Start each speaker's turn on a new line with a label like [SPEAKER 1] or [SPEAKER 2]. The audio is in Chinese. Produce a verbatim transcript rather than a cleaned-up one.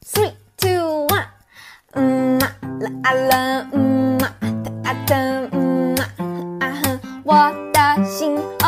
[SPEAKER 1] three, two, one。嗯嘛啦啊啦，嗯嘛哒啊哒，嗯嘛啊哼，我的心。